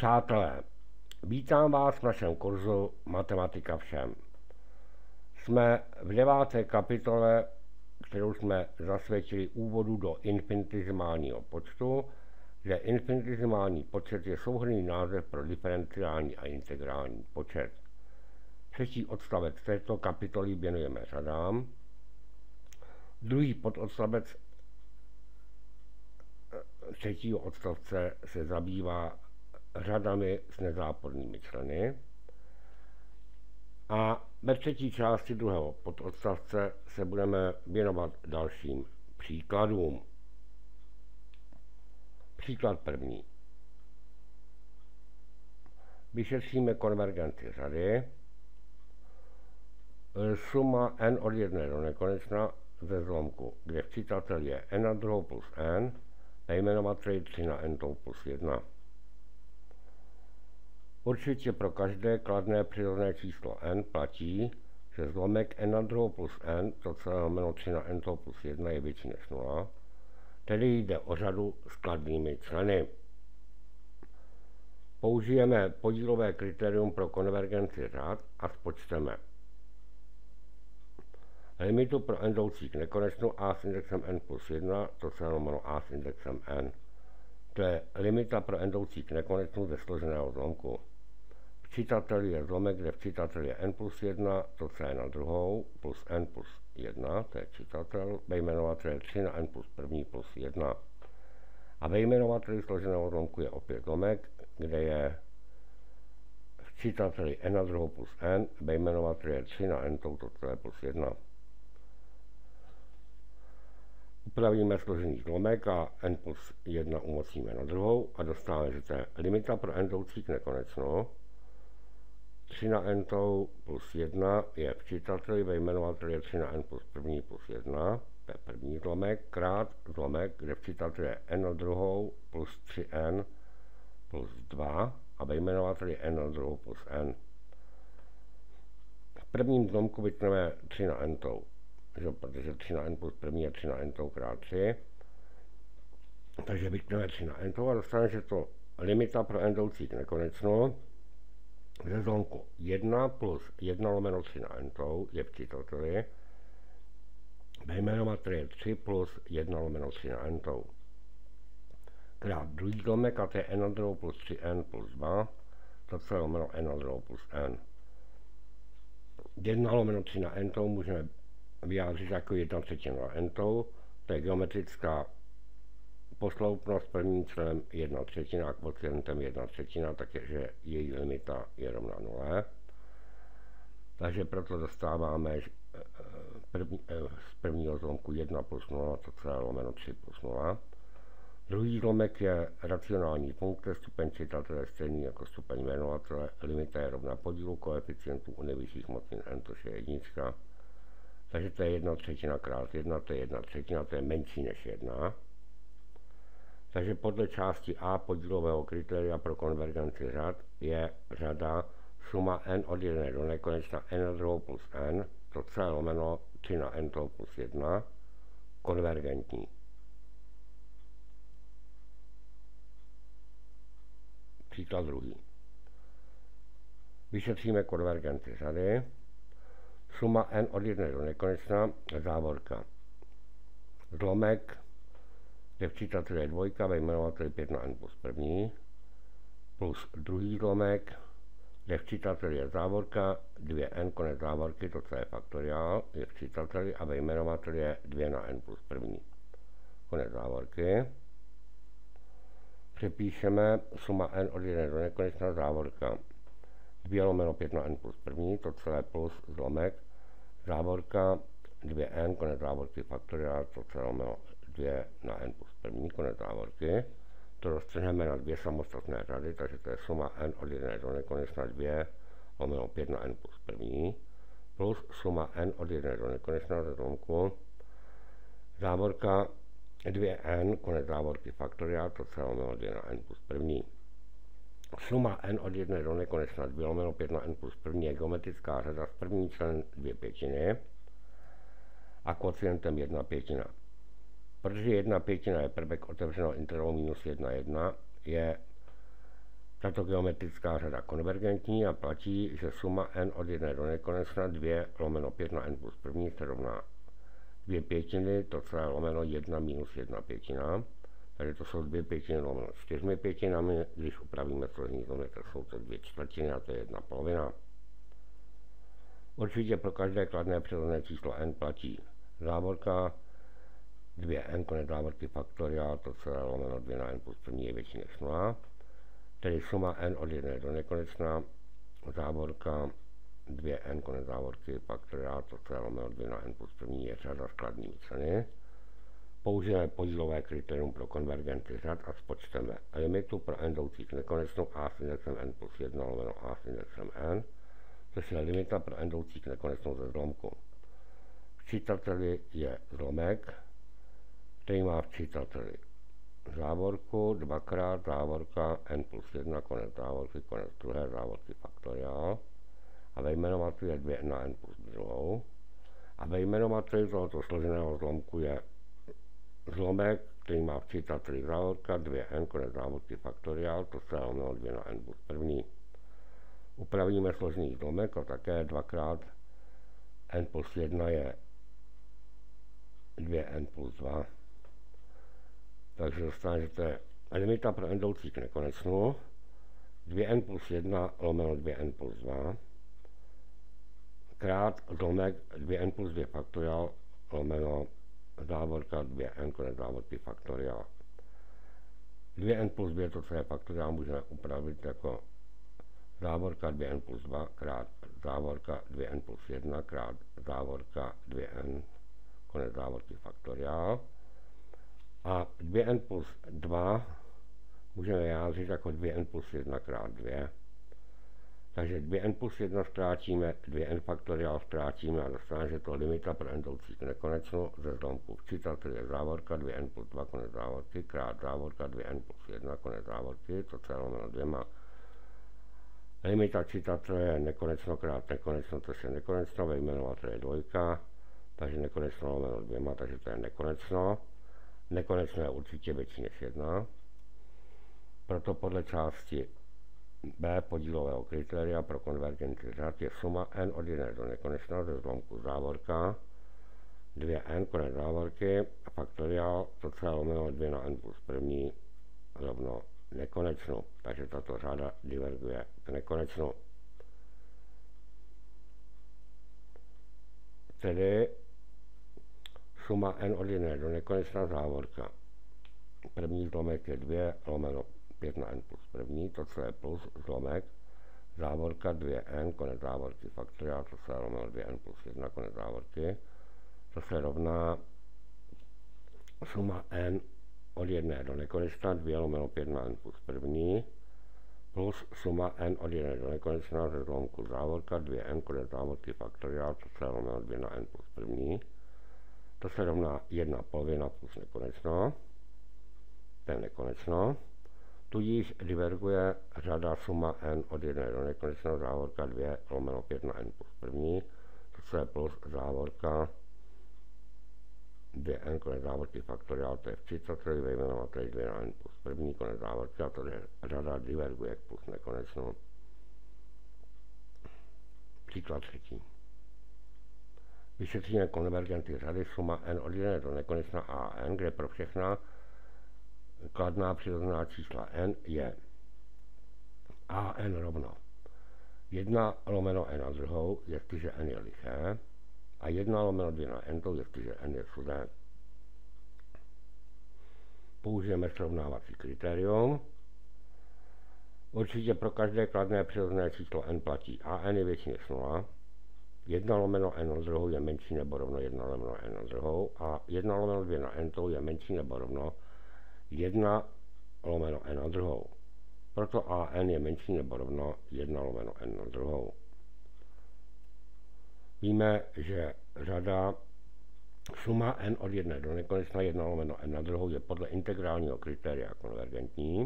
Přátelé, vítám vás v našem kurzu Matematika všem. Jsme v 9. kapitole, kterou jsme zasvětili úvodu do infinitesimálního počtu, kde infinitesimální počet je souhrnný název pro diferenciální a integrální počet. Třetí odstavec této kapitoly věnujeme řadám. Druhý pododstavec třetího odstavce se zabývá řadami s nezápornými členy. A ve třetí části druhého pododstavce se budeme věnovat dalším příkladům. Příklad první. Vyšetříme konvergenci řady. Suma n od 1 do nekonečna ze zlomku, kde včítatel je n na druhou plus n, nejmenovateli 3 na n plus 1. Určitě pro každé kladné přirozené číslo n platí, že zlomek n na druhou plus n, to celé jméno 3 na n plus 1 je větší než 0, tedy jde o řadu s kladnými členy. Použijeme podílové kritérium pro konvergenci řad a spočteme limitu pro n jdoucí k nekonečnu a s indexem n plus 1, to celé jméno a s indexem n. To je limita pro n jdoucí k nekonečnu ze složeného zlomku. Včítatel je zlomek, kde včítatel je n plus 1, to c na druhou, plus n plus 1, to je včítatel, jmenovatel je 3 na n plus první plus 1. A ve jmenovateli složeného zlomku je opět zlomek, kde je včítatel n na druhou plus n, jmenovatel je 3 na n touto celé plus 1. Upravíme složený zlomek a n plus 1 umocníme na druhou a dostáváme, že to je limita pro n jdoucí k nekonečnu. 3 na n plus 1 je včítatel, ve jmenovateli je 3 na n plus první plus 1, to je první zlomek, krát zlomek, kde včítatel je n na druhou plus 3n plus 2 a ve jmenovateli je n na druhou plus n. V prvním zlomku vytneme 3 na n, protože 3 na n plus první je 3 na n krát 3. Takže vytneme 3 na n a dostaneme, že to limita pro n jdoucí k nekonečnu ze zlomku 1 plus 1 lomeno 3 na n je včítateli, jmenovatel je 3 plus 1 lomeno 3 na n. Krát druhý zlomek a to je n na druhou plus 3n plus 2, to celé lomeno n na druhou plus n. 1 lomeno 3 na n můžeme vyjádřit jako 1/3 na n, to je geometrická posloupnost prvním členem 1/3 a kvocientem 1/3, takže její limita je rovná 0. Takže proto dostáváme z prvního zlomku 1 plus 0, to celé lomeno 3 plus 0. Druhý zlomek je racionální funkce, stupeň čítatele je stejný jako stupeň jmenovatele, limita je rovná podílu koeficientů u nejvyšších hmotnin n, což je jednička. Takže to je 1/3 krát 1, to je 1/3, to je menší než 1. Takže podle části A podílového kritéria pro konvergenci řad je řada suma n od 1 do nekonečna n na druhou plus n, to celé lomeno 3 na n plus 1, konvergentní. Příklad druhý. Vyšetříme konvergenci řady. Suma n od 1 do nekonečna, závorka. Zlomek, kde včítatel je 2, ve jmenovateli 5 na n plus první, plus druhý zlomek, kde včítatel je závorka, 2n, konec závorky, to co je faktoriál, je včítateli a ve jmenovateli je 2 na n plus první. Konec závorky. Přepíšeme suma n od 1 do nekonečna, závorka. 2 lomeno 5 na n plus první, to celé plus zlomek, závorka 2n, konec závorky faktoriál, to celé lomeno 2 na n plus první, konec závorky. To roztrhneme na dvě samostatné řady, takže to je suma n od 1 do nekonečna 2 lomeno 5 na n plus první, plus suma n od 1 do nekonečna ze zlomku, závorka 2n, konec závorky faktoriál, to celé lomeno 2 na n plus první. Suma n od 1 do nekonečna 2 lomeno 5 na n plus první je geometrická řada s prvním členem 2/5 a kvocientem 1/5. Protože 1/5 je prvek otevřeného intervalu minus 1, 1, je Tato geometrická řada konvergentní a platí, že suma n od 1 do nekonečna 2 lomeno 5 na n plus první se rovná 2 pětiny, to celé lomeno 1 minus 1 pětina. Takže to jsou 2 pětiny lomeno 4 pětinami, když upravíme složení zlomek, tak jsou to 2 čtvrtiny a to je 1 polovina. Určitě pro každé kladné přirozené číslo n platí závorka 2n konec závorky faktoriál, to celé lomeno 2 na n plus první je větší než 0. Tedy suma n od 1 do nekonečna, závorka 2n konec závorky faktoriál, to celé lomeno 2 na n plus první je řada s kladnými ceny. Použijeme podílové kritérium pro konvergenci řad a spočteme limitu pro n jdoucí k nekonečnu a s indexem n plus 1 lomeno a s indexem n, což je limita pro n jdoucí k nekonečnu ze zlomku. V čítateli je zlomek, který má v čítateli závorku, dvakrát závorka n plus 1 konec závorky, konec druhé závorky faktoriál a ve jmenovateli je 2 na n plus druhou a ve jmenovateli tohoto složeného zlomku je zlomek, který má v čítateli závorka 2n konec závorky faktoriál, to se lomeno 2 na n plus první. Upravíme složený zlomek a také dvakrát n plus 1 je 2n plus 2. Takže dostanete limita pro n jdoucí k nekonečnu 2n plus 1 lomeno 2n plus 2 krát zlomek 2n plus 2 faktoriál lomeno závorka 2n konec závorky faktoriál. 2n plus 2 to, co je faktoriál, můžeme upravit jako závorka 2n plus 2 krát závorka 2n plus 1 krát závorka 2n konec závorky faktoriál. A 2n plus 2 můžeme vyjádřit jako 2n plus 1 krát 2. Takže 2n plus 1 zkrátíme, 2n faktoriál zkrátíme a dostaneme, že to limita pro n jdoucí k nekonečnu ze zlomku v čítateli je závorka 2n plus 2 konec závorky krát závorka 2n plus 1 konec závorky, to celé lomeno 2. Limita čítatele je nekonečno krát nekonečno, což je nekonečno, ve jmenovateli je 2, takže nekonečno lomeno 2, takže to je nekonečno. Nekonečno je určitě větší než 1. Proto podle části B podílového kritéria pro konvergenci řad je suma n od 1 do nekonečna ze zlomku závorka 2n konec závorky a faktoriál to celé lomeno 2 na n plus první rovno nekonečnu. Takže tato řada diverguje k nekonečnu. Tedy suma n od 1 do nekonečna závorka. První zlomek je 2 lomeno 5 na n plus první, to co je plus zlomek, závorka 2n konec závorky faktoriál, to se lomeno 2n plus 1 konec závorky, to se rovná suma n od 1 do nekonečna 2 lomeno 5 na n plus první, plus suma n od 1 do nekonečna ze zlomku závorka 2n konec závorky faktoriál, to se lomeno 2 na n plus první, to se rovná 1 polovina plus nekonečno, to je nekonečno. Tudíž diverguje řada suma n od 1 do nekonečna závorka 2 lomeno 5 na n plus první, to je plus závorka 2n konec závorky faktoriál, to je v čítateli, ve jmenovateli 2 na n plus první konec závorky a to je řada diverguje k plus nekonečnu. Příklad třetí. Vyšetříme konvergenty řady suma n od 1 do nekonečna a n, kde pro všechna kladná přirozená čísla n je a n rovno 1 lomeno n na druhou, jestliže n je liché, a 1 lomeno 2 na n, jestliže n je sudé. Použijeme srovnávací kritérium. Určitě pro každé kladné přirozené číslo n platí a n je větší než 0, 1 lomeno n na druhou je menší nebo rovno 1 lomeno n na druhou a 1 lomeno 2 na n je menší nebo rovno 1 lomeno n na druhou. Proto a n je menší nebo rovno 1 lomeno n na druhou. Víme, že řada suma n od 1 do nekonečna 1 lomeno n na druhou je podle integrálního kritéria konvergentní.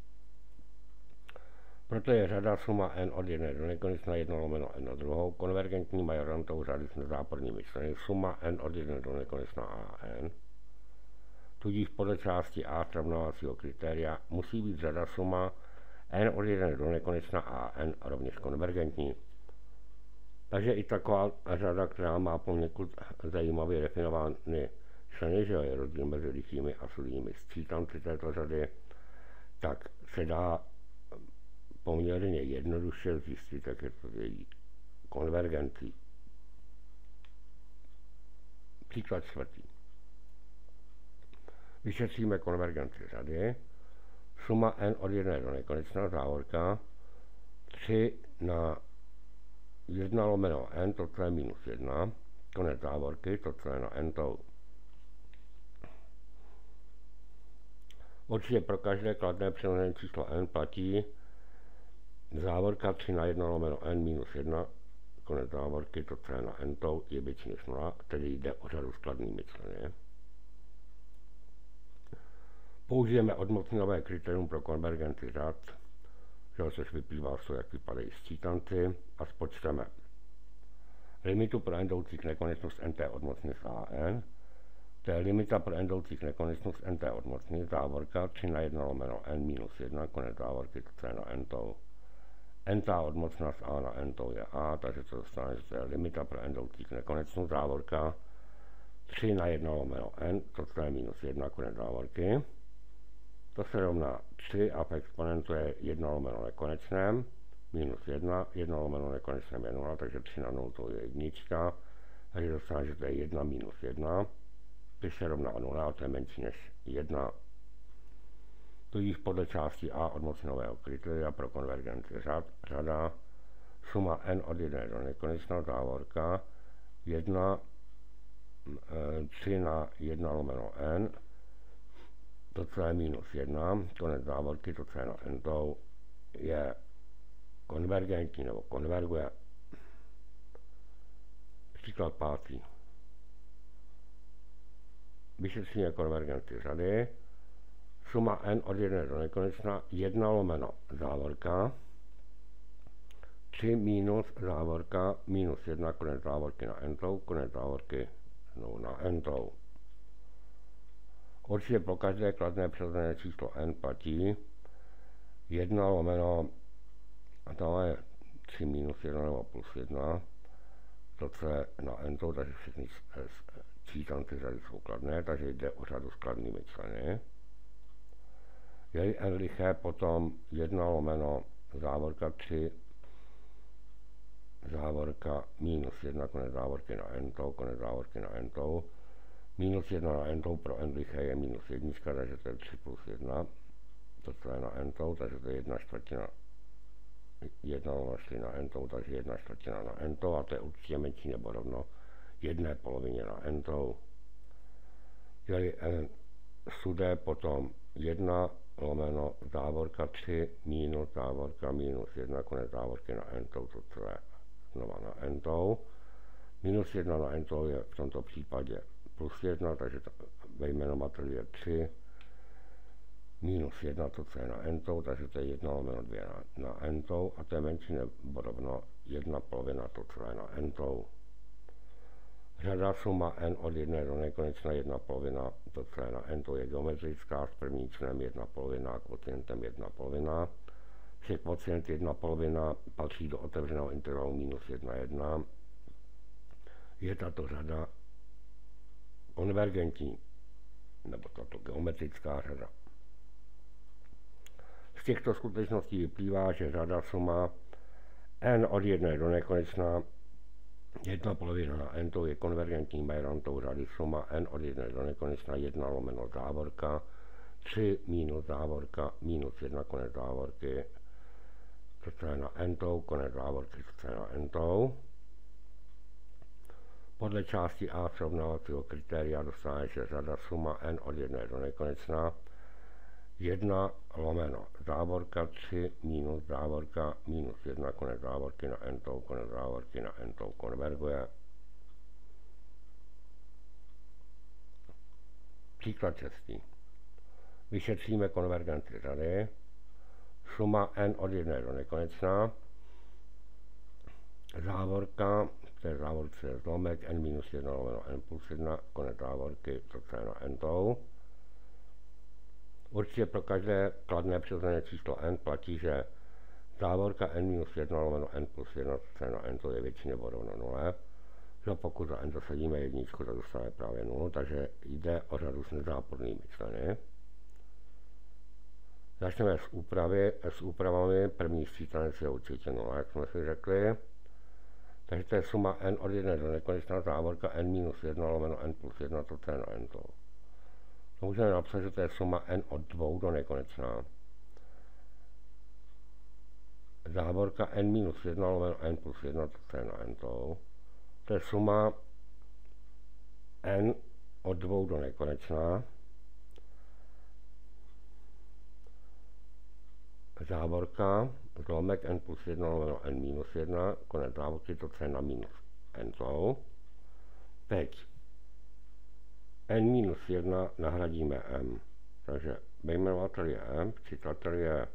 Proto je řada suma n od 1 do nekonečna 1 lomeno n na druhou konvergentní majorantou řady s nezápornými členy suma n od 1 do nekonečna a n. Tudíž podle části A srovnávacího kritéria musí být řada suma n od 1 do nekonečna a n rovněž konvergentní. Takže i taková řada, která má poněkud zajímavě definované členy, že je rozdíl mezi lichými a solidními sčítanci této řady, tak se dá poměrně jednoduše zjistit, jak je to její konvergencí. Příklad čtvrtý. Vyšetříme konvergenci řady. Suma n od 1 do nekonečna závorka 3 na 1 lomeno n, to je minus 1, konec závorky, to je na n tou. Určitě pro každé kladné přirozené číslo n platí závorka 3 na 1 lomeno n minus 1, konec závorky, to je na n tou, je větší než 0, tedy jde o řadu s kladnými členy. Použijeme odmocninové kritérium pro konvergenci řad, což vyplývá z toho, jak vypadají sčítanci, a spočteme limitu pro n jdoucí k nekonečnost nt odmocnis an, to je limita pro n jdoucí k nekonečnost nt odmocnis, závorka 3 na 1 lomeno n minus 1, konec závorky, to je na n tou. Nt odmocnost a na n tou je a, takže to dostane, že to je limita pro n jdoucí k nekonečnost, závorka 3 na 1 lomeno n, to je minus 1, konec závorky. To se rovná 3 a v exponentu je 1 lomeno nekonečném, minus 1, 1 lomeno nekonečném je 0, takže 3 na 0 to je jednička, takže dostane, že to je 1 minus 1, když se rovná 0, to je menší než 1. Tudíž podle části A odmocninového kritéria pro konvergenci řada suma n od 1 do nekonečna závorka 3 na 1 lomeno n, to je minus 1, konec závorky, to je na n tou, je konvergentní nebo konverguje. Příklad pátý. Vyšetříme konvergenci řady. Suma n od 1 do nekonečna 1 lomeno závorka 3 minus závorka minus 1, konec závorky na n tou, konec závorky no, na n tou. Určitě pro každé kladné přirozené číslo n platí 1 lomeno, a tam je 3 minus 1 nebo plus 1, to je na n tou, takže všechny čítanci řady jsou kladné, takže jde o řadu s kladnými členy. Je n liché, potom 1 lomeno závorka 3 závorka minus 1, konec závorky na n tou, konec závorky na n tou. Minus 1 na n tou pro n liché je minus 1, takže to je 3 plus 1, to je na n tou, takže to je 1 čtvrtina 1 na n tou, takže 1 čtvrtina na n tou, a to je určitě menší nebo rovno 1 polovině na n tou. Je n sudé, potom 1 lomeno závorka 3 minus závorka minus 1, konec závorky na n tou, to je znova na n tou. Minus 1 na n tou je v tomto případě plus 1, takže ve jmenovateli je 3 minus 1, to je na n tou, takže to je 1 lomeno 2 na n tou, a to je menší nebo rovno 1 polovina, to je na n tou. Řada suma n od 1 do nekonečna 1 polovina, to je na n tou, je geometrická s prvním členem 1 polovina a kvotientem 1 polovina. Všech kvotient 1 polovina patří do otevřeného intervalu minus 1, 1. Je tato řada konvergentní, nebo tato geometrická řada. Z těchto skutečností vyplývá, že řada suma n od 1 do nekonečna 1 polovina na n tou je konvergentní variantou řady suma n od 1 do nekonečna 1 lomeno závorka 3 minus závorka minus 1, konec závorky, to je na n tou, konec závorky, to je na n tou. Podle části A srovnávacího kritéria dostane, že řada suma n od 1 do nekonečna 1 lomeno závorka 3 minus závorka minus 1, konec závorky na n tou, konec závorky na n tou konverguje. Příklad 6. Vyšetříme konvergenci řady. Suma n od 1 do nekonečna závorka, v té závorce je zlomek n minus 1 lomeno n plus 1, konec závorky, to je na n tou. Určitě pro každé kladné přirozené číslo n platí, že závorka n-1 lomeno n plus 1 c na n to je větší nebo rovno 0. Že pokud za n zasadíme jedničku, tak dostane právě 0, takže jde o řadu s nezápornými členy. Začneme s úpravami. První sčítanec je určitě 0, jak jsme si řekli. Takže to je suma n od 1 do nekonečná závorka n-1 lomeno n plus 1 to c na n to. To můžeme napsat, že to je suma n od 2 do nekonečná. Závorka n-1 lomeno n plus 1 to c na n to. To je suma n od 2 do nekonečná. Závorka, zlomek n plus 1 lomeno n minus 1, konec závorky to c na minus n to. Teď n minus 1 nahradíme m. Takže jmenovatel je m, příkladatel je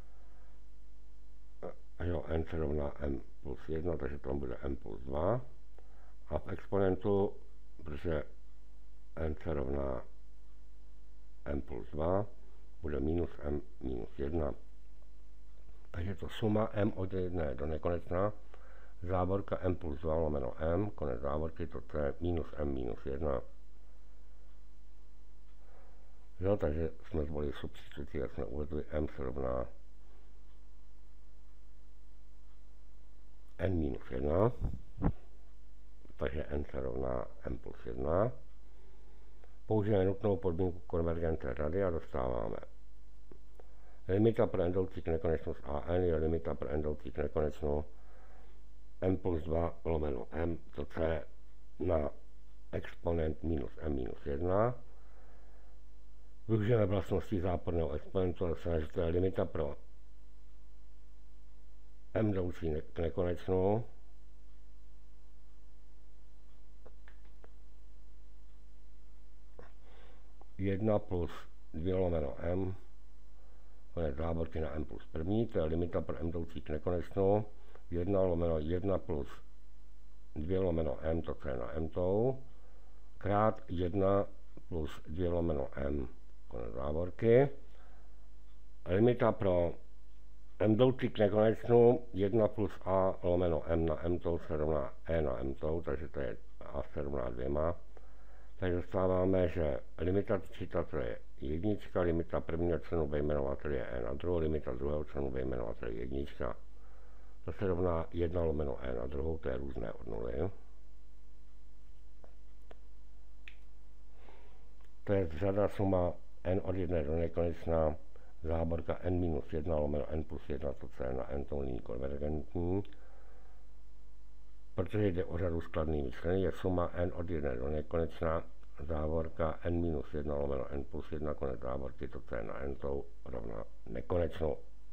n se rovná m plus 1, takže tam bude m plus 2. A v exponentu, protože n se rovná m plus 2, bude minus m minus 1. Takže to suma m od 1 do nekonečná, závorka m plus 2 lomeno m, konec závorky to je minus m minus 1. Jo, takže jsme zvolili substituci, jak jsme uvedli, m se rovná n minus 1, takže n se rovná m plus 1. Použijeme nutnou podmínku konvergence řady a dostáváme limita pro n jdoucí k nekonečnou z a n je limita pro n jdoucí k nekonečnou m plus 2 lomeno m, to c na exponent minus m minus 1. Využijeme vlastnosti záporného exponentu, ale se že to je limita pro m jdoucí k nekonečnou jedna plus 2 lomeno m, konec závorky na m plus první, to je limita pro m jdoucí k nekonečnou, 1 lomeno 1 plus 2 lomeno m, to je na m tou, krát 1 plus 2 lomeno m, konec závorky. Limita pro m jdoucí k nekonečnou, 1 plus a lomeno m na m tou se rovná e na m tou, takže to je a se rovná 2. Takže dostáváme, že limita čítatel je jednička, limita prvního členu jmenovatel je e na druhou, limita druhého členu jmenovatel je jednička. To se rovná 1 lomeno e na druhou, to je různé od nuly. To je řada suma n od 1 do nekonečná, závorka n minus 1 lomeno n plus 1, to c na n to není konvergentní. Protože jde o řadu s kladnými členy, je suma n od 1 do nekonečná, závorka n minus 1 lomeno n plus 1, konec závorky, to c na n tou rovná nekonečnou.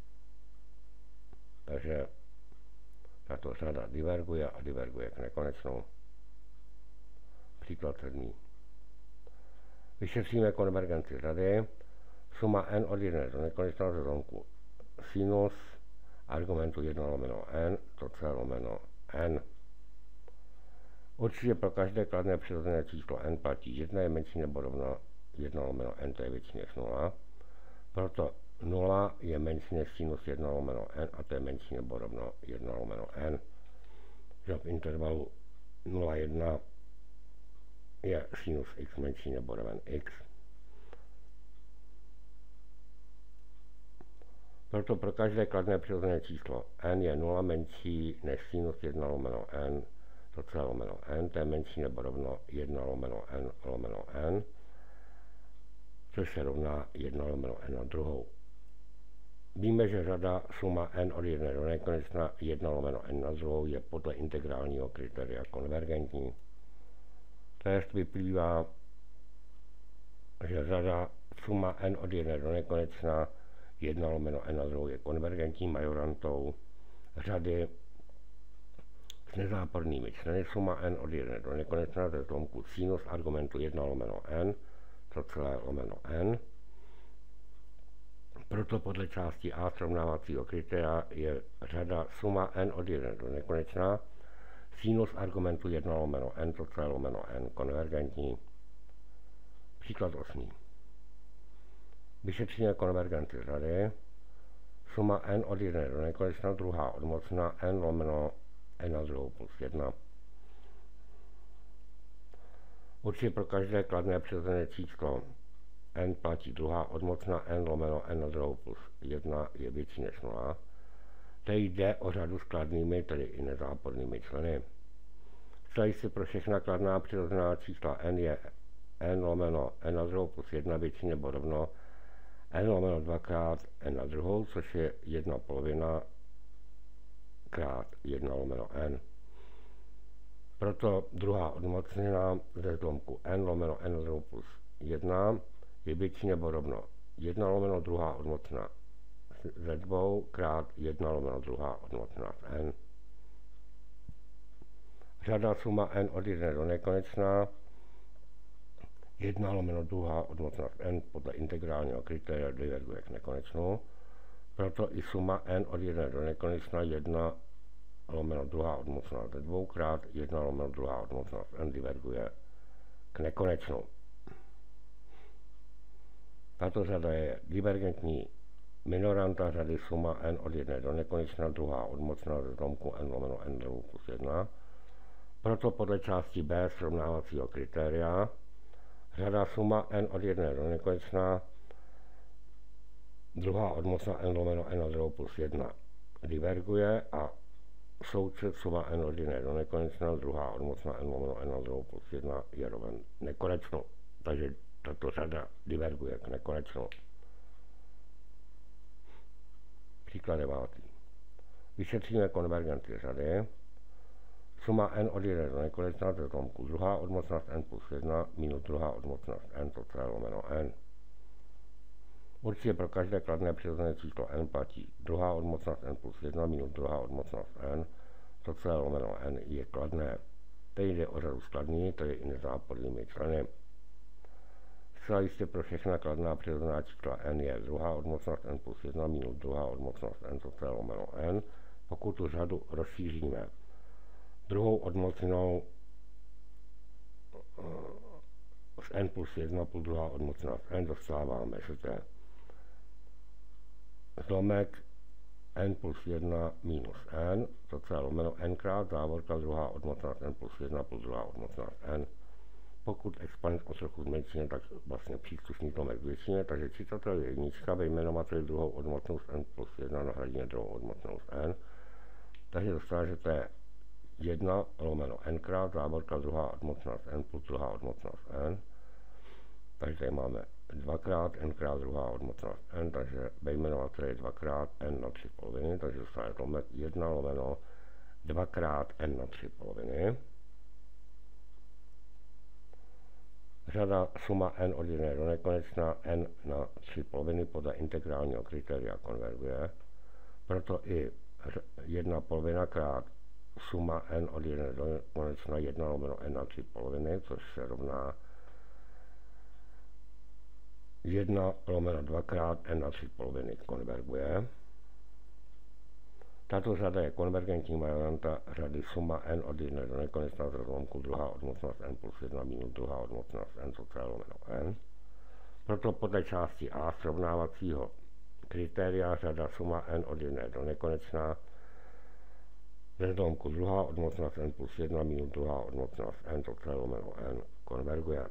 Takže tato řada diverguje a diverguje k nekonečnou. Příklad 7. Vyšetříme konvergenci řady. Suma n od 1 do nekonečná ze zlomku sinus argumentu 1 lomeno n, to c lomeno n. Určitě pro každé kladné přirozené číslo n platí 1 je menší nebo rovno 1 lomeno n, to je větší než 0. Proto 0 je menší než sinus 1 lomeno n a to je menší nebo rovno 1 lomeno n. Že v intervalu 0,1 je sinus x menší nebo roven x. Proto pro každé kladné přirozené číslo n je 0 menší než sinus 1 lomeno n, to c lomeno n, to je menší nebo rovno 1 lomeno n, což se rovná 1 lomeno n na druhou. Víme, že řada suma n od 1 do nekonečna 1 lomeno n na druhou je podle integrálního kritéria konvergentní. Též vyplývá, že řada suma n od 1 do nekonečna 1 lomeno n na druhou je konvergentní majorantou řady s nezápornými členy. Suma n od 1 do nekonečna ze zlomku sinus argumentu 1 lomeno n, to celé lomeno n. Proto podle části A srovnávacího kritéria je řada suma n od 1 do nekonečna sinus argumentu 1 lomeno n, to celé lomeno n konvergentní. Příklad 8. Vyšetříme konvergenci řady. Suma n od 1 do nekonečna, druhá odmocna n lomeno n na druhou plus 1. Určitě pro každé kladné přirozené číslo n platí druhá odmocna n lomeno n na druhou plus 1 je větší než 0. Teď jde o řadu s kladnými, tedy i nezápornými členy. Zcela jistě pro všechna kladná přirozená čísla n je n lomeno n na druhou plus 1 větší nebo rovno n lomeno 2x n na druhou, což je 1/2 krát 1 lomeno n. Proto druhá odmocněna ze zlomku n lomeno n na druhou plus 1 je větší nebo rovno 1 lomeno druhá odmocněna ze 2 krát 1 lomeno druhá odmocněna z n. Řada suma n od 1 do nekonečna 1 lomeno druhá odmocněna z n podle integrálního kritéria diverguje k nekonečnu. Proto i suma n od 1 do nekonečna 1 lomeno druhá odmocněna ze 2 krát 1 lomeno druhá odmocněna z n diverguje k nekonečnu. Tato řada je divergentní minoranta řady suma n od 1 do nekonečna druhá odmocněna ze zlomku n lomeno n druhou plus 1. Proto podle části B srovnávacího kritéria řada suma n od 1 do nekonečna druhá odmocna n lomeno n na druhou plus 1 diverguje a součet suma n od 1 do nekonečna druhá odmocna n lomeno n na druhou plus 1 je roven nekonečnu. Takže tato řada diverguje k nekonečnu. Příklad 9. Vyšetříme konvergenci řady. Suma n od 1 do nekonečna ze zlomku druhá odmocna n plus 1 minus druhá odmocna n to celé lomeno n. Určitě pro každé kladné přirozené číslo n platí druhá odmocnost n plus 1 minus druhá odmocnost n, to celé lomeno n je kladné. Teď jde o řadu skladní, to je i nezápornými členy. Zcela jistě pro všechna kladná přirozená čísla n je druhá odmocnost n plus 1 minus druhá odmocnost n, to celé lomeno n. Pokud tu řadu rozšíříme druhou odmocnou z n plus 1 plus druhá odmocnost n, dostáváme, že to je zlomek n plus 1 minus n, to celé lomeno n krát závorka druhá odmocnost n plus 1 plus druhá odmocnost n. Pokud exponent o trochu zmenšíme, tak vlastně příslušný zlomek zvětšíme, takže čítatel je jednička, vyjmenovateli druhou odmocnost n plus 1 nahradíme druhou odmocnost n. Takže dostává, že to je 1 lomeno n krát závorka druhá odmocnost n plus druhá odmocnost n. Takže tady máme 2x n krát druhá odmocnost n, takže vyjmenovatel je 2x n na 3,5, takže dostane zlomek 1 lomeno 2x n na 3,5. Řada suma n od 1 do nekonečna n na 3,5 podle integrálního kritéria konverguje. Proto i 1,5 krát suma n od 1 do nekonečna 1 lomeno n na 3,5, což se rovná 1 lomeno 2x n na 3,5 konverguje. Tato řada je konvergentní varianta řady suma n od 1 do nekonečna ze zlomku druhá odmocnost n plus 1 minus druhá odmocnost n to celé lomeno n. Proto podle části A srovnávacího kritéria řada suma n od 1 do nekonečna ze zlomku druhá odmocnost n plus 1 minus druhá odmocnost n to celé lomeno n konverguje.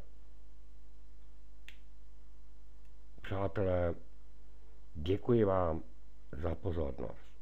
Přátelé, děkuji vám za pozornost.